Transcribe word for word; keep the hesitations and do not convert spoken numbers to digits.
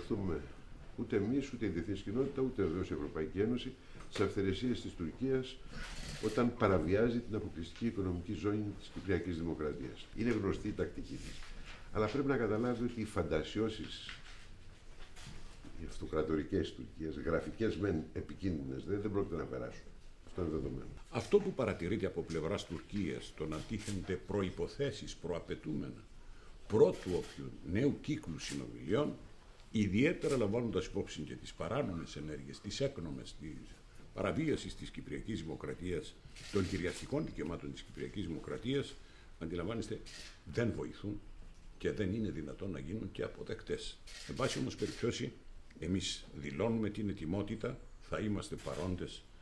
δεχθούμε ούτε εμείς, ούτε η διεθνής κοινότητα, ούτε βεβαίως η Ευρωπαϊκή Ένωση τις αυθαιρεσίες της Τουρκίας όταν παραβιάζει την αποκλειστική οικονομική ζώνη της Κυπριακής Δημοκρατίας. Είναι γνωστή η τακτική της. Αλλά πρέπει να καταλάβει ότι οι φαντασιώσεις, οι αυτοκρατορικές Τουρκίας, γραφικές μεν επικίνδυνες, δεν, δεν πρόκειται να περάσουν. Αυτό είναι δεδομένο. Αυτό που παρατηρείται από πλευράς Τουρκίας, το να τίθενται προϋποθέσεις, προαπαιτούμενα, πρώτου όποιου νέου κύκλου συνομιλιών, ιδιαίτερα λαμβάνοντας υπόψη και τις παράνομες ενέργειες, τις έκνομες, της παραβίασης της Κυπριακής Δημοκρατίας, των κυριαρχικών δικαιωμάτων της Κυπριακής Δημοκρατίας, αντιλαμβάνεστε, δεν βοηθούν και δεν είναι δυνατόν να γίνουν και αποδεκτές. Εν πάση όμως περιπτώσει, εμείς δηλώνουμε την ετοιμότητα, θα είμαστε παρόντες